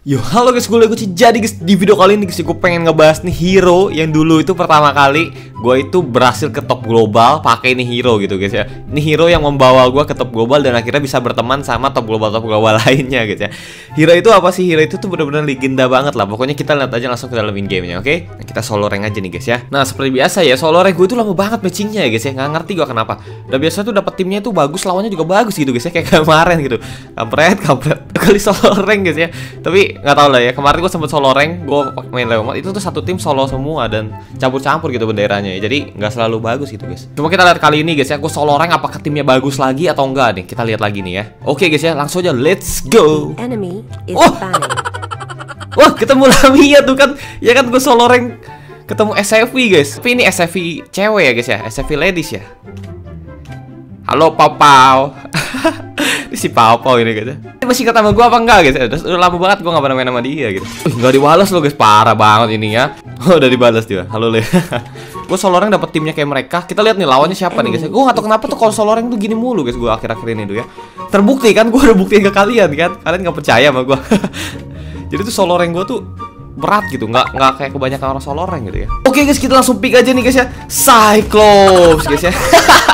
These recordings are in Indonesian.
Yo, halo guys, gue Lego. Jadi guys, di video kali ini guys, gue pengen ngebahas nih hero yang dulu itu pertama kali gue itu berhasil ke top global pakai ini hero gitu guys ya. Ini hero yang membawa gue ke top global dan akhirnya bisa berteman sama top global lainnya guys ya. Hero itu apa sih? Hero itu tuh bener-bener legenda banget lah. Pokoknya kita lihat aja langsung ke dalam in gamenya, oke? Nah, kita solo rank aja nih guys ya. Nah, seperti biasa ya, solo rank gue itu lama banget matchingnya ya guys ya. Nggak ngerti gue kenapa. Dan biasa tuh dapat timnya itu bagus, lawannya juga bagus gitu guys ya, kayak kemarin gitu. Kampret kali solo rank guys ya. Tapi nggak tahu lah ya, kemarin gue sempet solo rank, gue main lewat itu tuh satu tim solo semua dan campur-campur gitu benderanya ya. Jadi nggak selalu bagus gitu guys. Cuma kita lihat kali ini guys ya, gue solo rank apakah timnya bagus lagi atau enggak nih. Kita lihat lagi nih ya. Oke guys ya, langsung aja let's go. Wah, ketemu Lamia tuh kan. Ya kan gue solo rank ketemu SFV guys. Tapi ini SFV cewek ya guys ya, SFV ladies ya. Halo Pau. Ini si Pau ini guys ya. Masih kata sama gue apa enggak guys? Udah lama banget gue gak pernah main sama dia gitu. Nggak dibalas lo guys, parah banget ini ya. Oh, udah dibalas dia. Halo Le. Gue solo rank dapet timnya kayak mereka. Kita lihat nih lawannya siapa nih guys. Gue gak tau kenapa tuh kalau solo rank tuh gini mulu guys. Gue akhir-akhir ini tuh ya. Terbukti kan, gue udah buktiin ke kalian kan. Kalian gak percaya sama gue. Jadi tuh solo rank gue tuh berat gitu, nggak kayak kebanyakan orang solo rank gitu ya. Oke guys, kita langsung pick aja nih guys ya. Cyclops guys ya.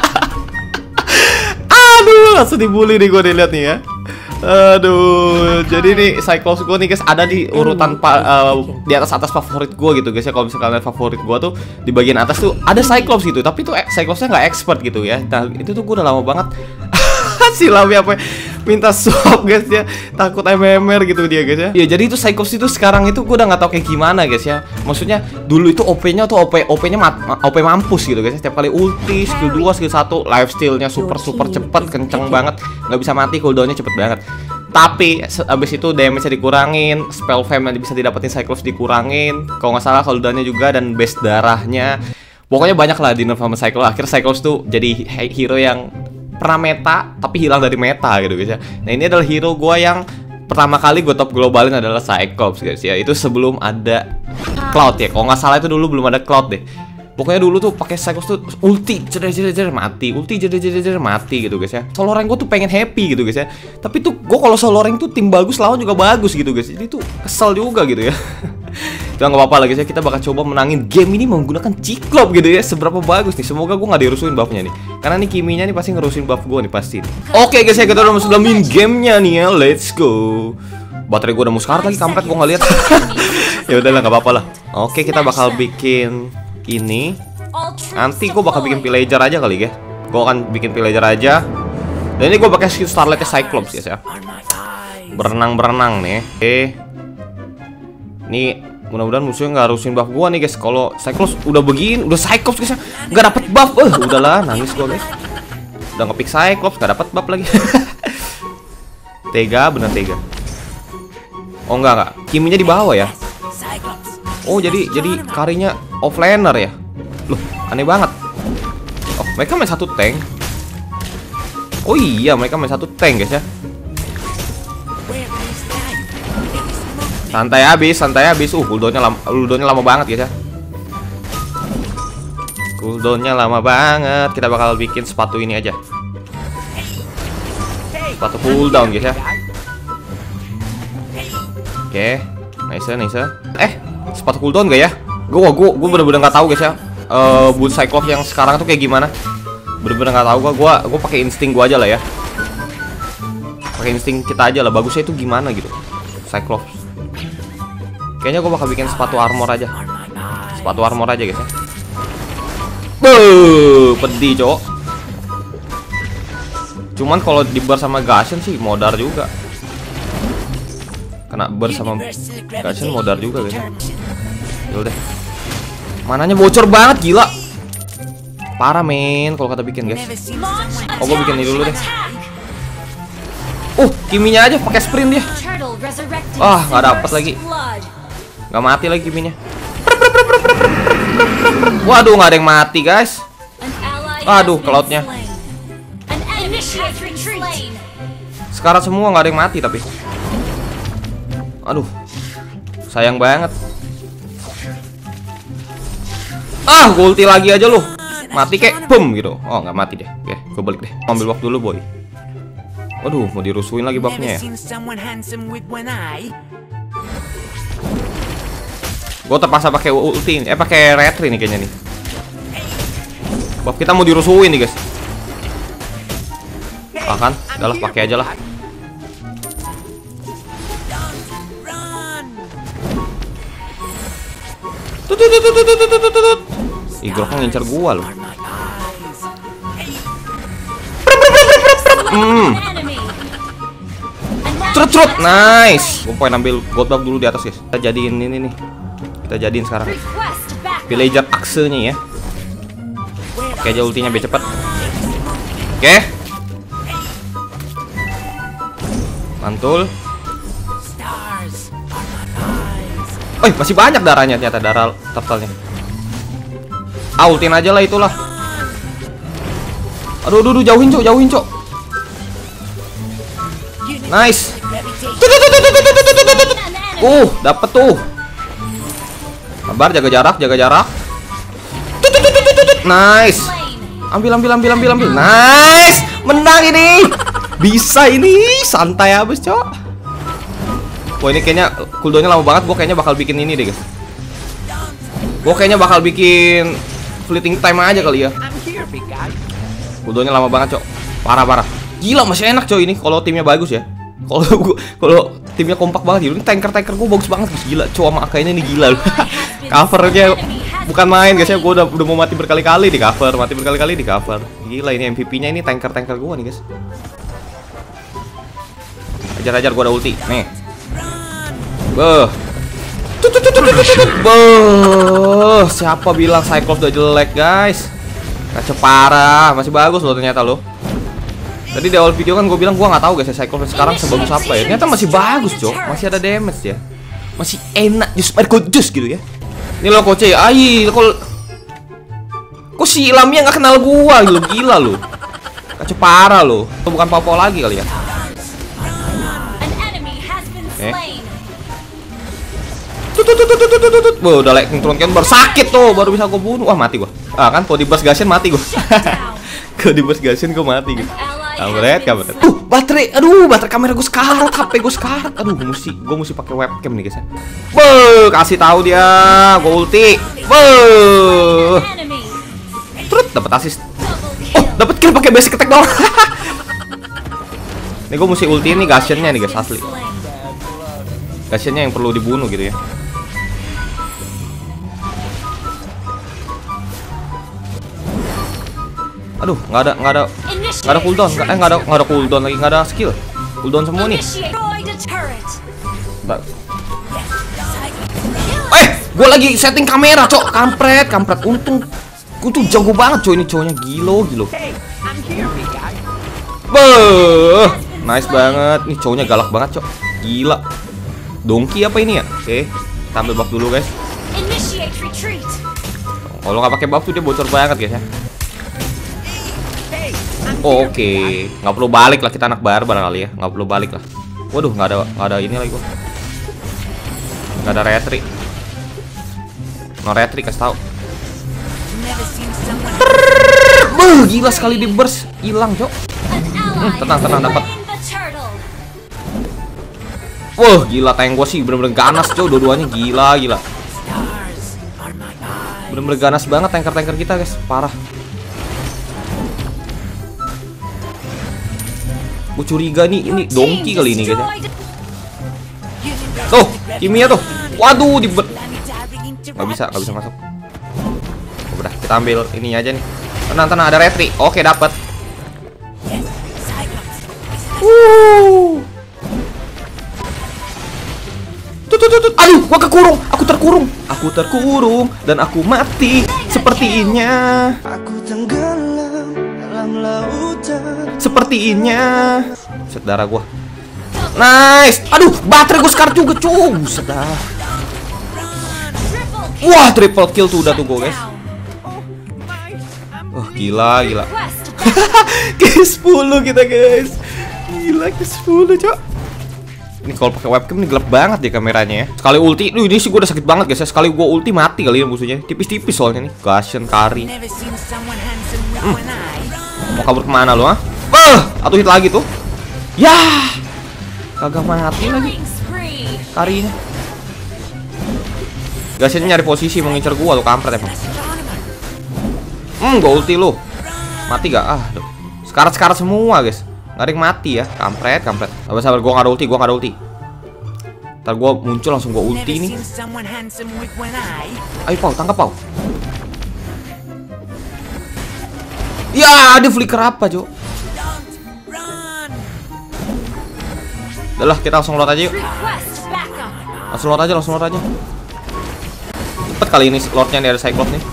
Aduh, langsung dibully nih gue dilihat nih ya. Aduh, jadi nih Cyclops gue nih guys ada di urutan di atas favorit gue gitu guys ya. Kalau misalkan favorit gue tuh di bagian atas tuh ada Cyclops gitu, tapi tuh Cyclopsnya nggak expert gitu ya. Nah itu tuh gue udah lama banget si Lamia apa minta swap guys ya, takut MMR gitu dia guys ya. Ya jadi itu Cyclops itu sekarang itu gue udah nggak tahu kayak gimana guys ya. Maksudnya dulu itu OP-nya tuh OP-nya OP mampus gitu guys ya. Setiap kali ulti, skill 2, skill 1, lifesteal-nya super cepet, kenceng banget, nggak bisa mati, cooldown-nya cepet banget. Tapi abis itu damage-nya dikurangin, spell fam yang bisa didapetin Cyclops dikurangin, kalau nggak salah cooldown-nya juga, dan base darahnya. Pokoknya banyak lah di nerf sama Cyclops. Akhirnya Cyclops tuh jadi hero yang pernah meta tapi hilang dari meta gitu guys ya. Nah ini adalah hero gue yang pertama kali gue top globalin adalah Cyclops guys ya. Itu sebelum ada Cloud ya. Kalau nggak salah itu dulu belum ada Cloud deh. Pokoknya dulu tuh pakai Cyclops tuh ulti jeder mati, ulti jeder mati gitu guys ya. Solo rank gue tuh pengen happy gitu guys ya. Tapi tuh gue kalau solo rank tuh tim bagus lawan juga bagus gitu guys. Jadi tuh kesel juga gitu ya. Udah nggak apa-apa lagi guys ya, kita bakal coba menangin game ini menggunakan Cyclops gitu ya. Seberapa bagus nih, semoga gue nggak dirusuin buffnya nih. Karena nih Kiminya nih pasti ngerusuin buff gue nih pasti nih. Oke guys ya, kita udah masuk dalam main gamenya nih ya, let's go. Baterai gue udah mau sekarat lagi, kampret gue nggak lihat. Ya udahlah nggak apa-apa lah. Oke, kita bakal bikin ini. Nanti gue bakal bikin pillager aja kali ya. Gue akan bikin pillager aja. Dan ini gue pakai skill Starlight Cyclops guys ya. Berenang nih. Oke. Ini mudah-mudahan musuhnya nggak harusin buff gua nih guys. Kalau Cyclops udah begini, udah Cyclops guys ya, nggak dapet buff. Udahlah, nangis gua guys. Udah ngepick Cyclops, nggak dapet buff lagi. Tega, bener tega. Oh enggak. Kiminya di bawah ya. Oh jadi karinya offlaner ya. Loh, aneh banget. Oh, mereka main satu tank. Oh iya, mereka main satu tank guys ya. Santai habis. Cooldownnya lama banget guys ya. Cooldownnya lama banget. Kita bakal bikin sepatu ini aja. Sepatu cooldown guys ya. Oke, nice. Sepatu cooldown gak ya? Gue bener-bener nggak tahu guys ya. Build Cyclops yang sekarang tuh kayak gimana? Bener-bener nggak tahu gue pakai insting gue aja lah ya. Pakai insting kita aja lah. Bagusnya itu gimana gitu Cyclops. Kayaknya gue bakal bikin sepatu armor aja. Sepatu armor aja guys ya. Pedih cowok. Cuman kalau di bar sama Gashen sih modar juga. Kena bar sama Gashen modar juga guys ya. Yaudah. Mananya bocor banget gila. Parah men kalau kata bikin guys. Oh gue bikin ini dulu deh. Kiminya aja pakai sprint dia. Nggak dapet lagi. Nggak mati lagi Kiminya. Waduh, nggak ada yang mati guys. Aduh, Cloudnya. Sekarang semua nggak ada yang mati tapi. Aduh, sayang banget. Gue ulti lagi aja loh. Mati kayak boom gitu. Oh, nggak mati deh. Oke, gue balik deh. Ambil buff dulu boy. Waduh, mau dirusuin lagi buffnya ya. Gue terpaksa pakai ulti, pakai retri nih kayaknya nih. Buff kita mau dirusuhin nih guys. Kan, udahlah pakai aja lah. Ih, Grok ngincer gua loh. Cerut, nice. Gue pengen ambil gold buff dulu di atas guys. Kita jadiin ini nih. Kita jadiin sekarang villager aksenya ya. Oke aja ultinya biar cepet. Oke. Mantul. Masih banyak darahnya ternyata, darah turtle-nya. Ultin aja lah itulah. Aduh, jauhin cok. Nice. Dapet tuh. Sabar, jaga jarak. Nice. Ambil. Nice. Menang ini. Bisa ini, santai abis, cok. Wah, ini kayaknya cooldownnya lama banget. Gue kayaknya bakal bikin ini deh, guys. Gue kayaknya bakal bikin fleeting time aja kali ya. Cooldownnya lama banget, cok. Parah. Gila, masih enak, cok, ini kalau timnya bagus ya. Kalau timnya kompak banget, ini tanker gue bagus banget, guys. Gila, cok, sama AK ini gila. Covernya bukan main, guys ya. Gue udah mau mati berkali-kali di cover, Gila, ini MVP-nya ini tanker gue nih, guys. Ajar, gue ada ulti, nih. Siapa bilang Cyclops udah jelek, guys? Kaca parah, masih bagus loh ternyata loh. Tadi di awal video kan gue bilang gue nggak tahu guys Cyclops sekarang sebagus apa ya. Ternyata masih bagus, cok. Masih ada damage ya. Masih enak jus jus gitu ya. Ini lo koce, kok si Lamia nggak kenal gua gitu, gila lo. Kaca parah lo. Itu bukan Popo lagi kali ya. Udah lightning turun kan bersakit tuh, baru bisa gue bunuh. Wah, mati gue. Kan kalau di burst gasin mati gue. Kalau di burst gasin gue mati gitu. Kabaret. Baterai. Aduh, baterai kamera gue sekarat, HP gue sekarat. Aduh, gue mesti pakai webcam nih, guys. Kasih tahu dia, gue ulti. Terus dapat assist. Dapat kill pakai basic attack doang. Nih gue mesti ulti ini Gashennya nih, guys, asli. Gashennya yang perlu dibunuh gitu ya. Aduh, nggak ada cooldown, nggak ada cooldown lagi, nggak ada skill, cooldown semua nih. Gue lagi setting kamera, cok, kampret. Untung, gue tuh jago banget, cok, ini cowoknya gilo. Nice banget, nih cowoknya galak banget, cok, gila. Dongki apa ini ya? Oke, kita ambil buff dulu, guys. Kalau nggak pakai buff tuh dia bocor banget, guys ya. Oke. Nggak perlu balik lah, kita anak barbar kali ya. Nggak perlu balik lah. Waduh, nggak ada ini lagi gua. Nggak ada retri. No retri, kasih tahu. Gila sekali di burst, hilang, cok. Tenang dapat. Wah, gila tank gua sih bener-bener ganas, cok. Dua-duanya gila. Bener-bener ganas banget tanker kita, guys. Parah. Gue curiga nih, ini Dongki kali ini, guys ya. Tuh, Kimia tuh. Waduh, nggak bisa masuk. Udah, kita ambil ini aja nih. Tenang, ada retri. Oke, dapat. Aduh, gua kekurung. Aku terkurung dan aku mati sepertinya. Aku tenggelam dalam lautan. Sepertinya. Set darah gua. Nice. Aduh, baterai gua sekarat juga, cuy. Sudah. Wah, triple kill tuh udah tuh gua, guys. Wah, gila. Ke 10 kita, guys. Gila, ke 10, cok. Ini kalau pakai webcam ini gelap banget deh kameranya ya. Sekali ulti, ini sih gue udah sakit banget, guys ya. Sekali gue ulti mati kali ya musuhnya. Tipis-tipis soalnya nih. Gashen, Kari. Mau kabur kemana lo, ha? Satu hit lagi tuh. Yah, kagak mati lagi Karinya. Gasnya nyari posisi mau ngincer gua tuh, kampret emang. Gua ulti lu. Mati gak? Aduh. Sekarat semua, guys. Gak ada yang mati ya, kampret. Sabar, gua gak ada ulti. Ntar gua muncul langsung gua ulti nih. Ayo Pau, tangkap Pau. Ya, dia flicker apa, Jo? Udah lah, kita langsung load aja yuk. Langsung load aja. Cepet kali ini lordnya nih, ada Cyclops nih.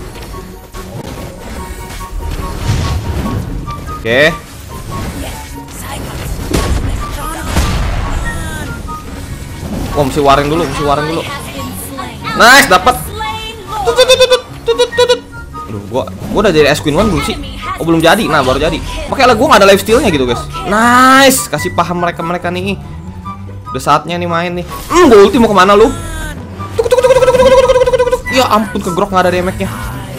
Oke. Oh, mesti waring dulu. Nice, dapat. Aduh, gua udah jadi Ice Queen 1 belum sih? Oh, belum jadi. Nah, baru jadi. Makanya gua nggak ada life steal-nya gitu, guys. Nice, kasih paham mereka nih. Udah saatnya nih main nih. Gua ulti mau kemana lu? Ya ampun, ke grok nggak ada damage-nya.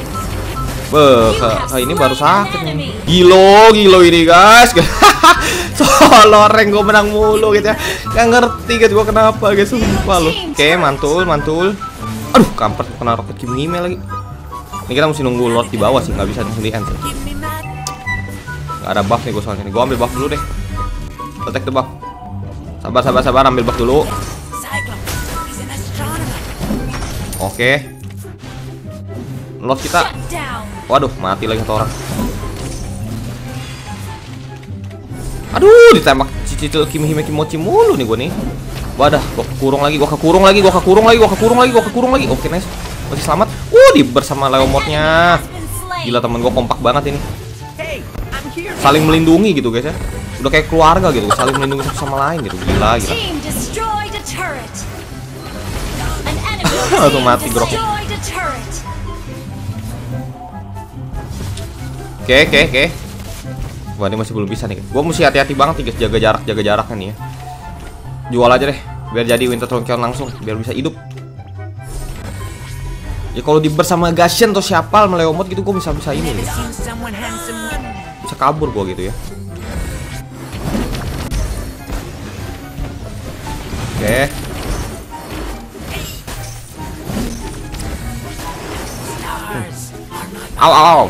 Ini baru sakit nih. Gilo ini, guys. Soal loreng gue menang mulu gitu ya. Gak ngerti guys gue kenapa guys, sumpah lu. Oke, mantul. Aduh, kampret kena roket Kimi lagi. Ini kita mesti nunggu lord di bawah sih, nggak bisa langsung di end sih. Gak ada buff nih gue soalnya nih. Gue ambil buff dulu deh. Protect the buff. Sabar, ambil buff dulu. Oke. Lord kita. Waduh, mati lagi satu orang. Aduh, ditembak cicil Kimochi mulu nih gue nih. Wadah, gua kekurung lagi. Oke, nice. Masih selamat. Di bersama Leomordnya. Gila, temen gue kompak banget ini. Saling melindungi gitu guys ya. Udah kayak keluarga gitu, saling melindungi satu sama lain gitu. Gila. Langsung mati groknya. Oke. Wah, ini masih belum bisa nih. Gue mesti hati-hati banget nih guys, jaga jaraknya nih ya. Jual aja deh, biar jadi Winter Throne langsung, biar bisa hidup. Ya kalau di bersama Gashen atau siapa Meleomot gitu, gue bisa ini nih. Bisa kabur gue gitu ya. Oke. Au.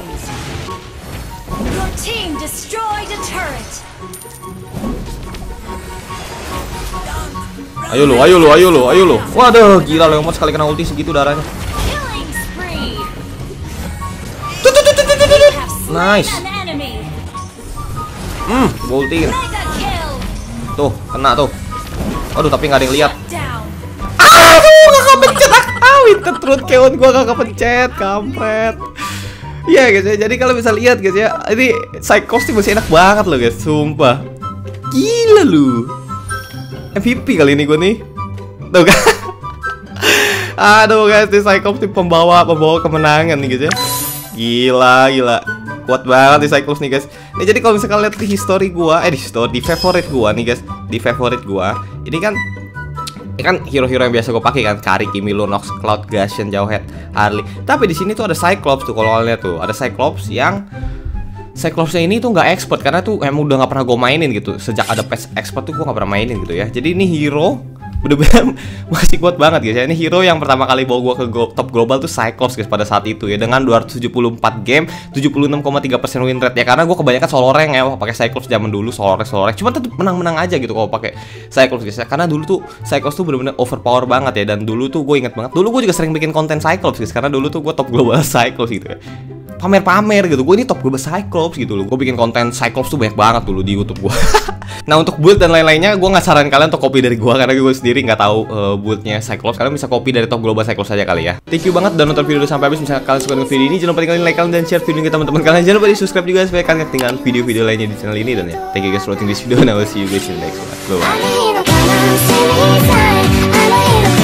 Ayo lo. Waduh, gila Leomord sekali kena ulti segitu darahnya. Nice. Ultiin. Tuh, kena tuh. Aduh, tapi nggak ada yang lihat. Gak kepencet. Winter Throne Keon gua gak kepencet, kampret. Iya guys ya, jadi kalau bisa lihat guys ya, ini Cyclops masih enak banget loh guys, sumpah. Gila lu. MVP kali ini gue nih. Tuh kan. Aduh guys, di Cyclops pembawa kemenangan nih guys ya. Gila. Kuat banget di Cyclops nih guys. Nih jadi kalau misalkan lihat di history gua, di favorite gua nih guys, di favorite gua, ini kan hero-hero yang biasa gue pakai kan, Kari, Kimi, Lunox, Cloud, Gashen, Jawhead, Harley. Tapi di sini tuh ada Cyclops tuh, kalau kalian lihat tuh, ada Cyclops yang Cyclopsnya ini tuh nggak expert karena tuh emang udah nggak pernah gue mainin gitu. Sejak ada patch expert tuh gue nggak pernah mainin gitu ya. Jadi ini hero bener-bener masih kuat banget guys ya. Ini hero yang pertama kali bawa gue ke top global tuh Cyclops guys pada saat itu ya, dengan 274 game, 76,3% win rate ya. Karena gue kebanyakan solo rank ya, pakai Cyclops zaman dulu solo rank. Cuma tetap menang-menang aja gitu kalau pakai Cyclops guys ya. Karena dulu tuh Cyclops tuh bener-bener overpower banget ya. Dan dulu tuh gue inget banget, dulu gue juga sering bikin konten Cyclops guys, karena dulu tuh gue top global Cyclops gitu ya. Pamer-pamer gitu, gue ini top global Cyclops gitu loh. Gue bikin konten Cyclops tuh banyak banget dulu di YouTube gue. Nah untuk build dan lain-lainnya, gue nggak saran kalian untuk copy dari gue, karena gue sendiri nggak tahu buildnya Cyclops. Kalian bisa copy dari top global Cyclops aja kali ya. Thank you banget udah nonton video sampai habis. Misalnya kalian suka dengan video ini, jangan lupa tinggalin like kalian dan share video ke teman-teman kalian. Jangan lupa di subscribe juga supaya kalian ketinggalan video-video lainnya di channel ini. Dan ya, thank you guys for watching this video, and I will see you guys in the next one. Bye.